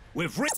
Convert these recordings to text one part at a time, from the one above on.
We've reached...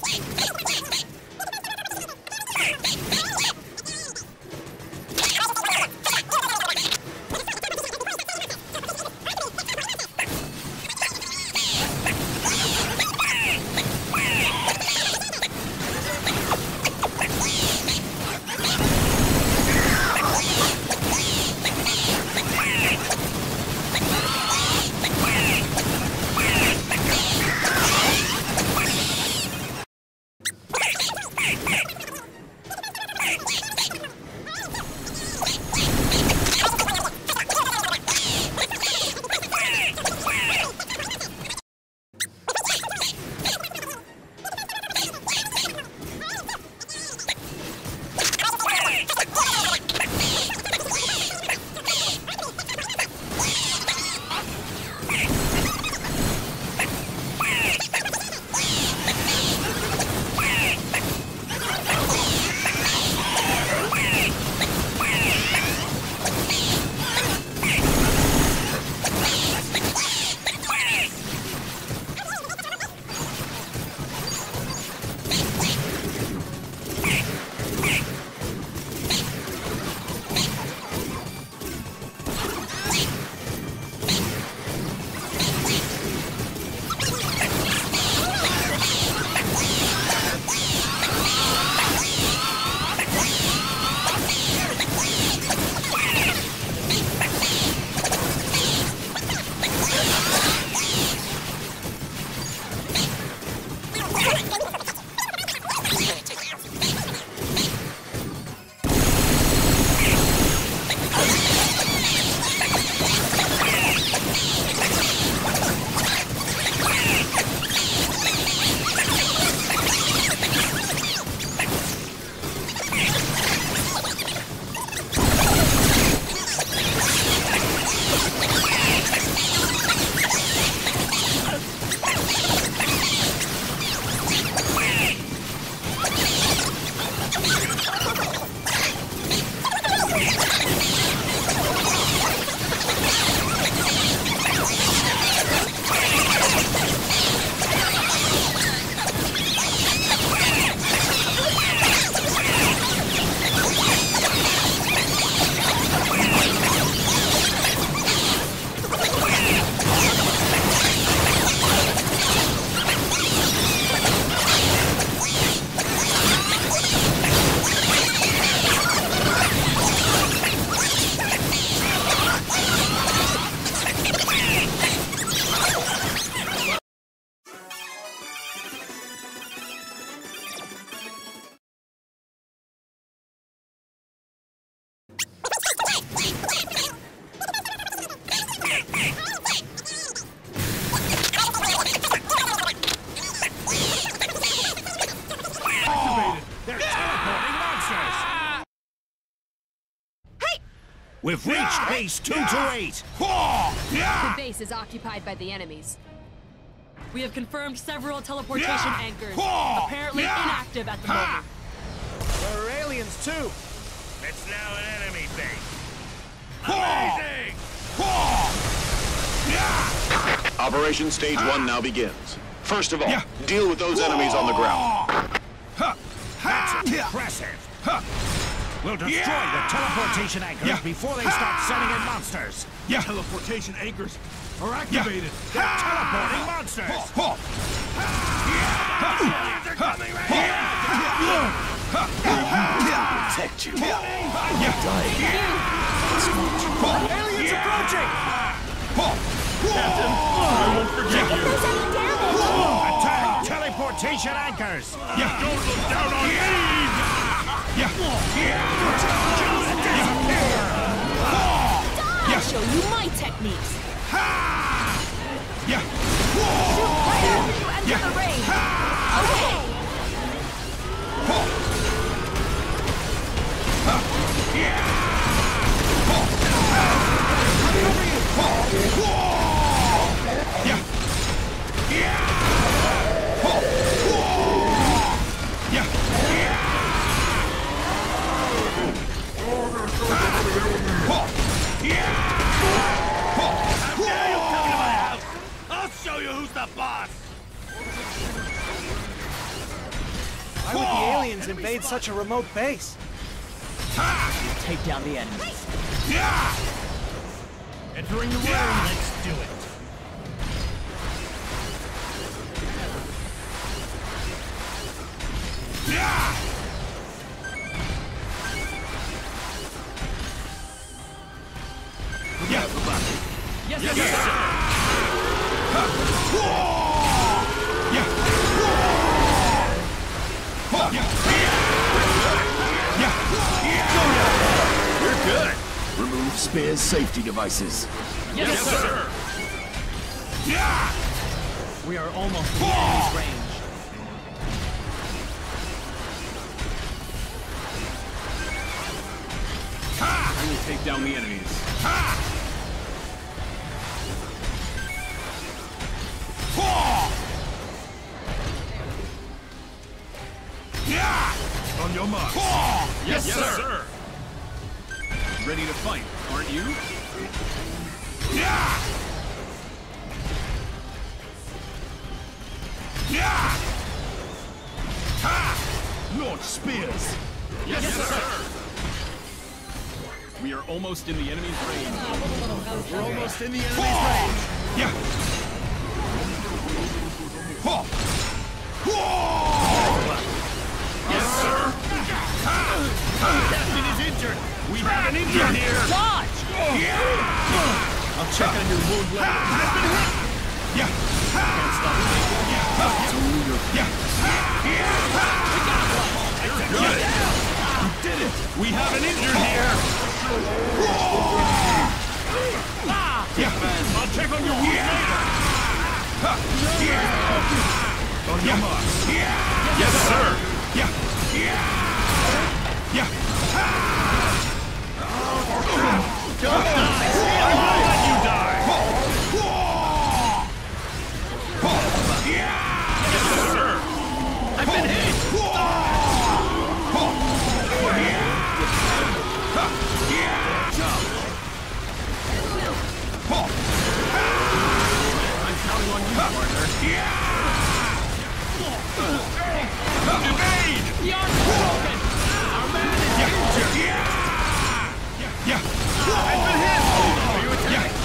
We've reached base 228! The base is occupied by the enemies. We have confirmed several teleportation anchors, apparently inactive at the moment. There are aliens too! It's now an enemy base! Amazing! Operation Stage 1 now begins. First of all, deal with those enemies on the ground. That's impressive! We'll destroy the teleportation anchors before they start sending in monsters! Teleportation anchors are activated! They're teleporting monsters! Aliens are coming right here! Protect you. Aliens approaching! Captain, I won't forget you! Attack teleportation anchors! Don't look down on me! I'll show you my techniques! Yeah! Shoot right after you enter the range! Okay! I'll show you who's the boss! Why would the aliens invade such a remote base? Take down the enemies. Entering the ring. Let's do it. Yes, sir. You're good. Remove Spear's safety devices. Yes, sir. We are almost in the enemy's range. I will take down the enemies. On your mark. Yes, sir. Ready to fight, aren't you? Launch spears. Yes, sir. We are almost in the enemy's range. We're almost in the enemy's range. Yes, sir. Captain is injured. We have an injured here. Dodge! I'll check on your wound later. Can't stop Good. You did it. We have an injured here. I'll check on your wound later. On your mark. Yes, sir. Don't die. I won't let you die. Yes, sir. I've been hit. I'm counting on you, partner. Evade! The arm's broken! Our man is injured. I've been hit. Are you attacking?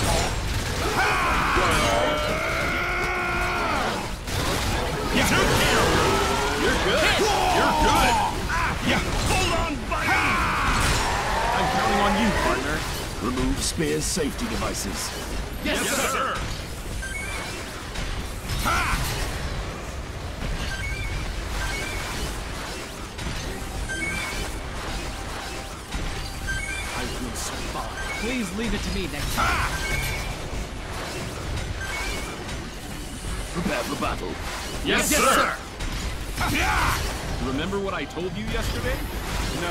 Two kills. You're good. You're good. Hold on, buddy. I'm counting on you, partner. Remove Spear's safety devices. Yes, sir. I will survive. Please leave it to me next time. Prepare for battle. Yes, Yes, sir. sir. Remember what I told you yesterday? No.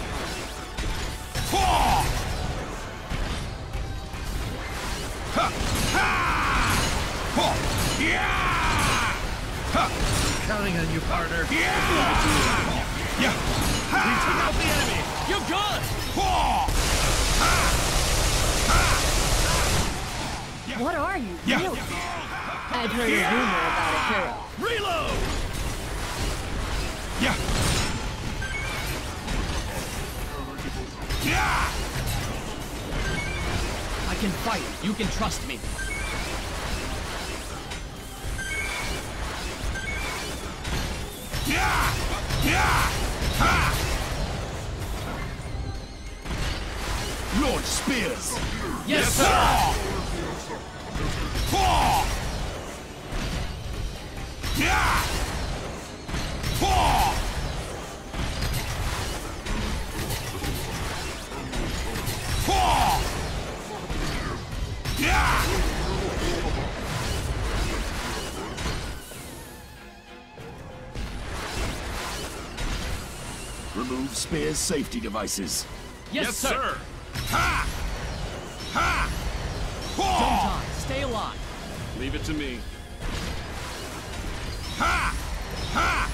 Counting on you, partner. We took out the enemy. You're good! What are you, really? I'd heard a rumor about a hero. Reload! I can fight. You can trust me. Launch spears. Yes, sir! Remove Spear's safety devices. Yes, sir! Ha! Ha! Don't die. Stay alive. Leave it to me. Ha! Ha!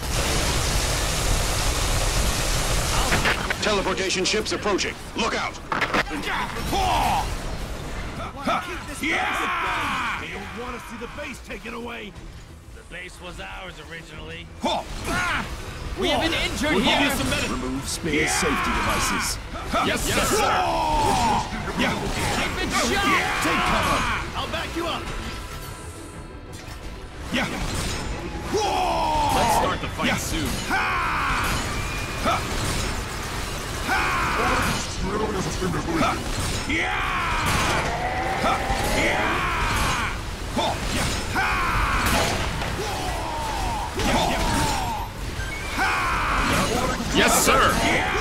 Teleportation ships approaching. Look out! Yeah! They don't want to see the base taken away. Base was ours originally. We have an injured We'll give here. you some medicine. Remove spear's safety devices. Yes, sir. I've been shot. Take cover. I'll back you up. Yeah. Let's start the fight soon. Yes, sir.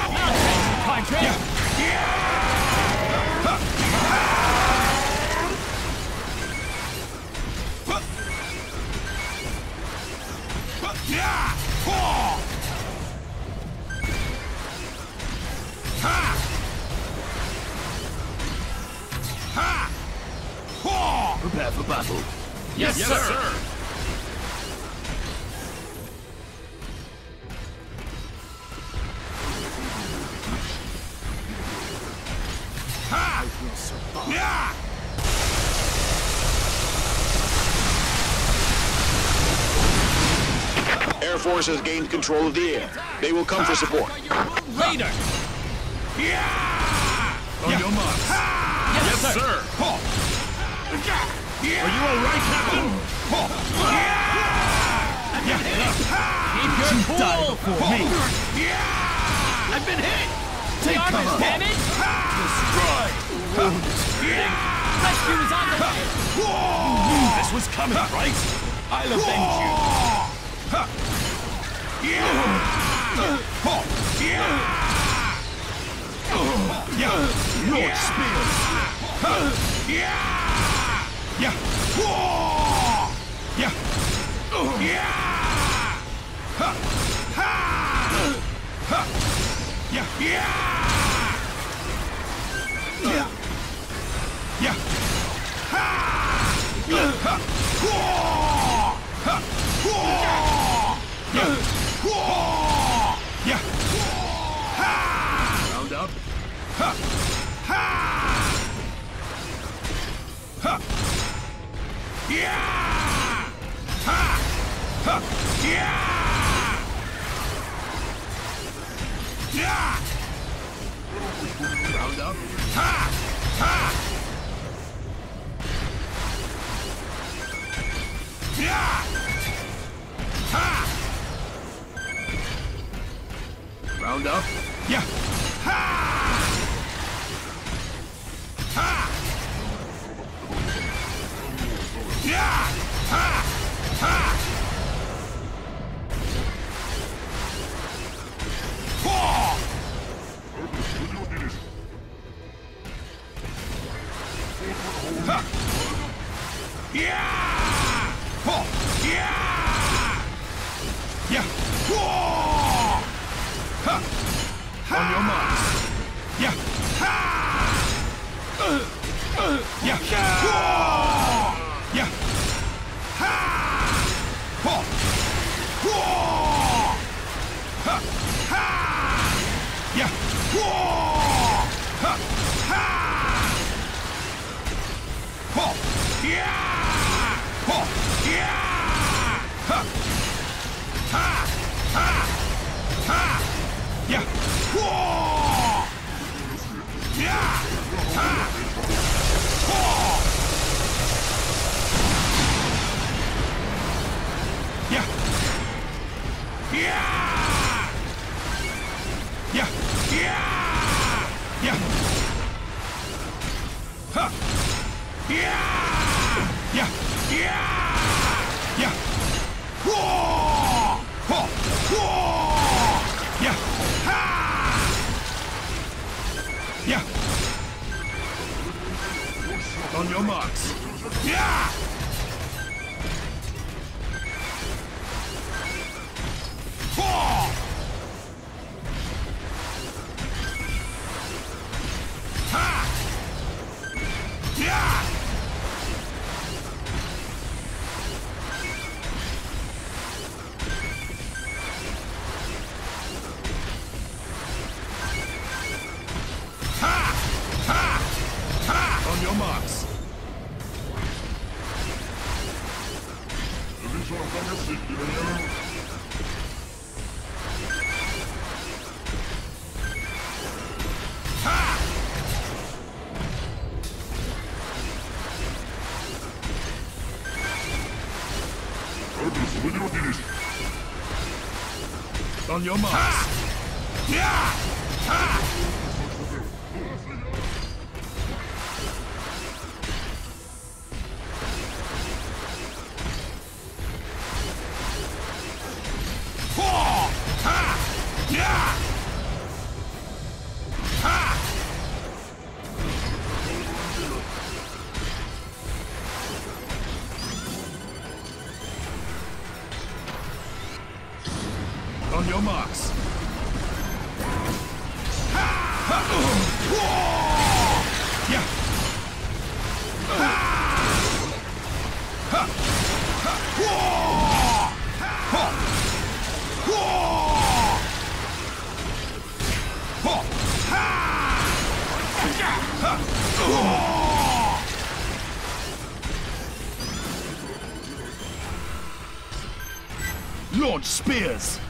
Prepare for battle. Yes, sir. Air Force has gained control of the air. They will come for support. Raider. On your marks. Yes, sir. Are you all right, Captain? Keep your cool. For me. I've been hit. Take The armor's cover. damaged. Destroy. Rescue is on the way. This was coming, right? I'll avenge you. Launch spears. Round up. Round up. Round up. On your marks. On your marks. On your marks. On your marks. On your marks. Launch spears.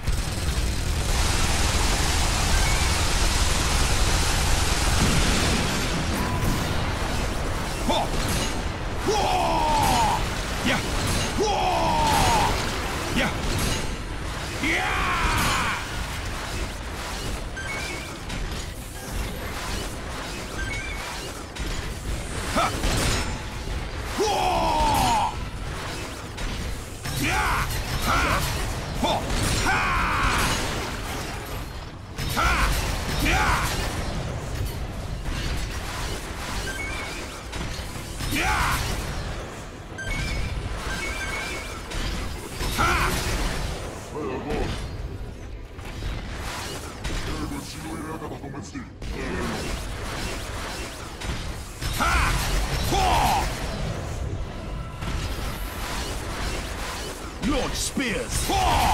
Launch spears.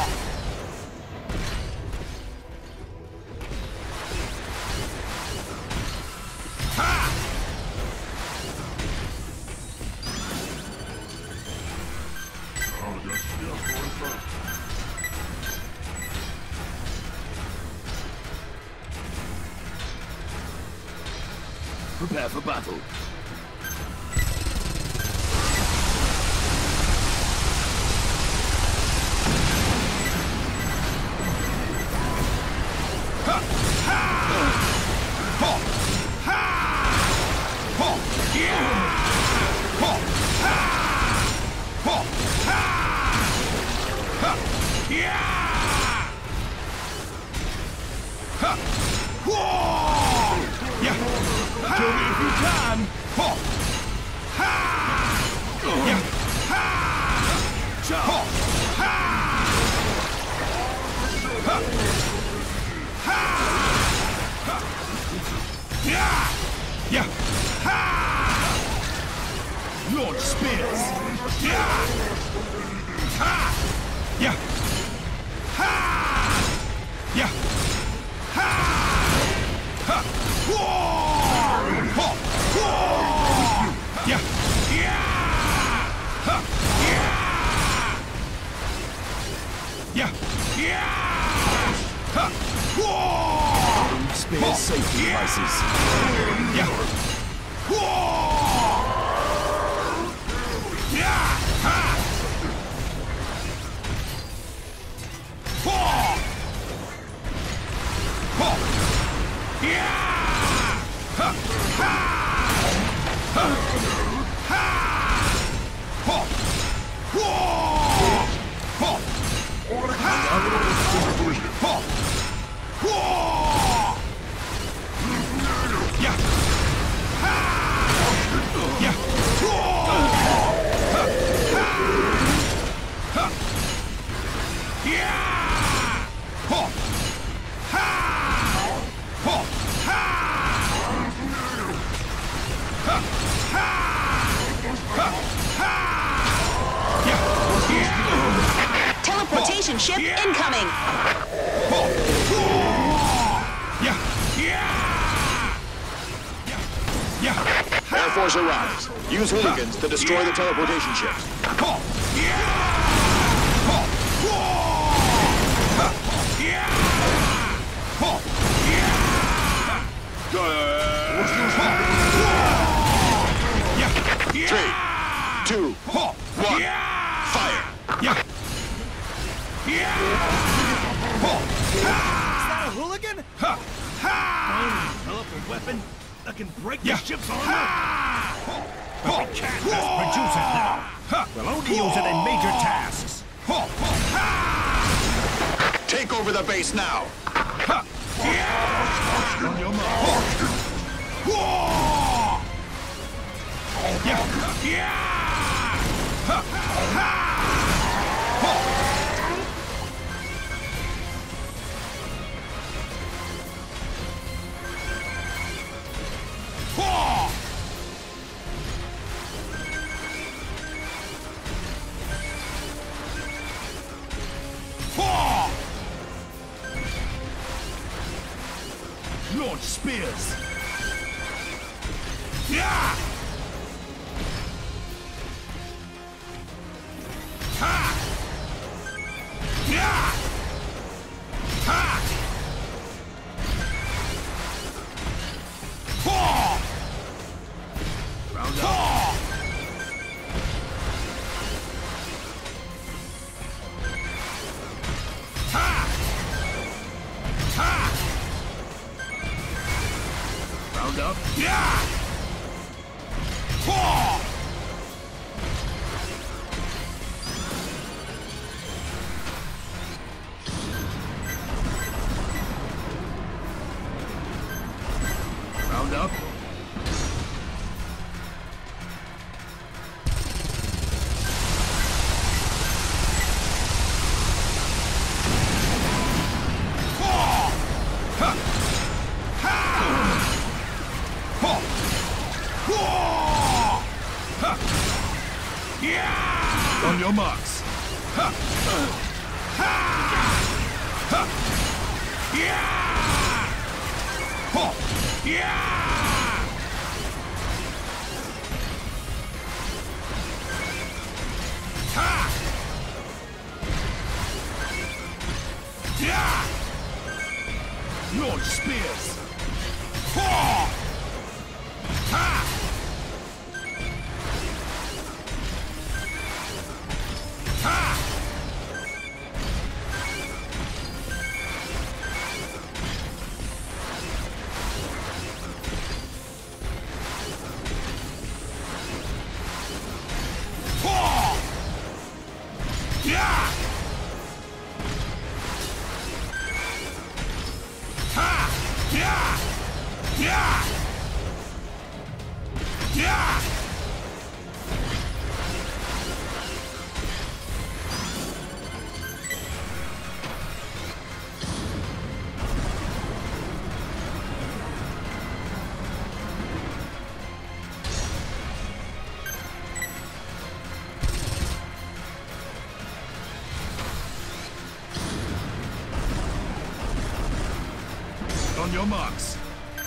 Prepare for battle. Kill me if you can! Launch spears! Spear safety devices. Teleportation ship incoming! Air Force arrives. Use hooligans to destroy the teleportation ships. Three, two, one, fire! Is that a hooligan? Develop a weapon that can break the ship's armor. But we can't mass produce it now. We'll only use it in major tasks. Take over the base now! On your mark. Launch spears. Round up. Round up. Round up. On your marks. Launch spears. On your marks.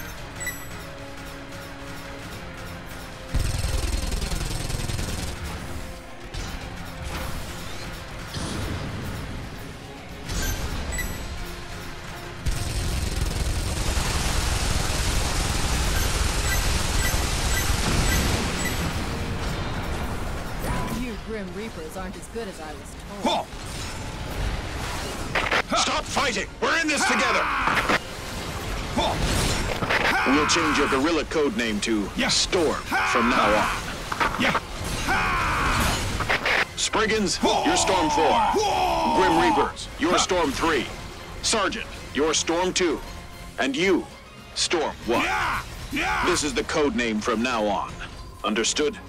You Grim Reapers aren't as good as I was told. Stop fighting! We're in this together! We'll change your guerrilla code name to Storm from now on. Spriggans, you're Storm 4. Grim Reapers, you're Storm 3. Sergeant, you're Storm 2. And you, Storm 1. This is the code name from now on. Understood?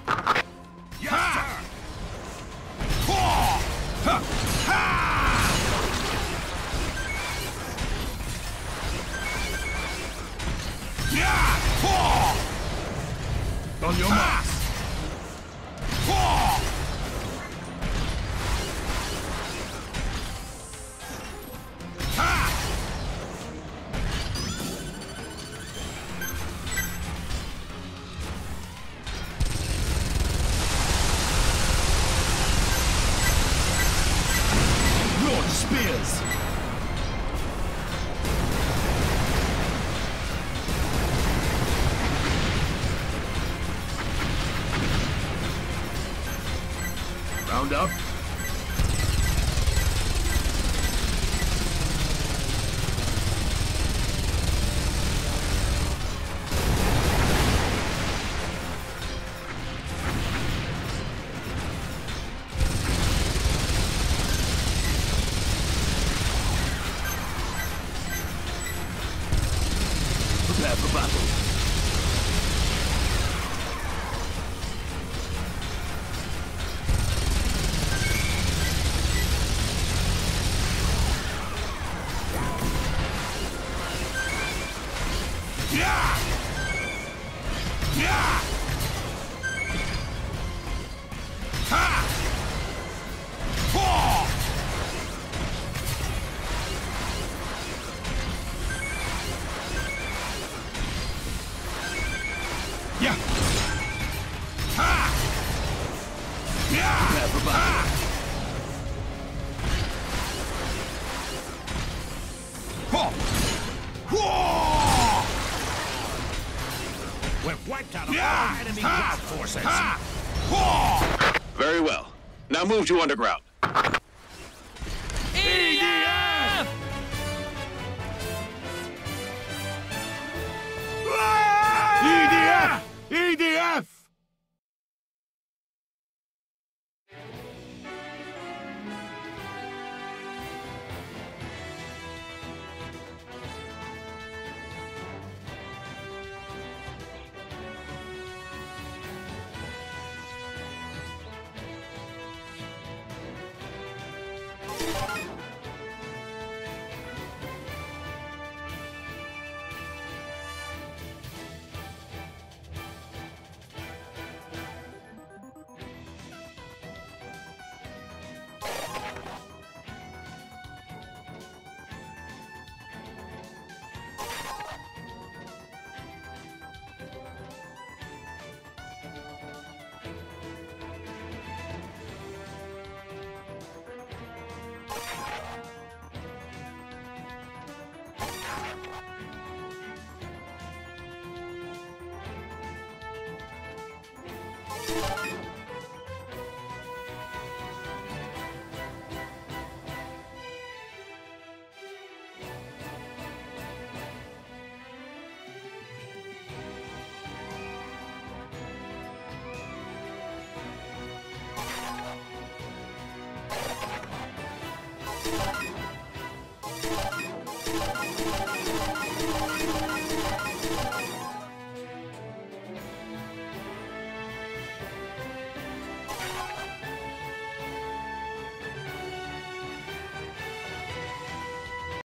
On your marks. Launch spears. Round up. Prepare for battle. Prepare for battle. We've wiped out all enemy ground forces. Very well. Now move to underground. EDF! EDF! EDF!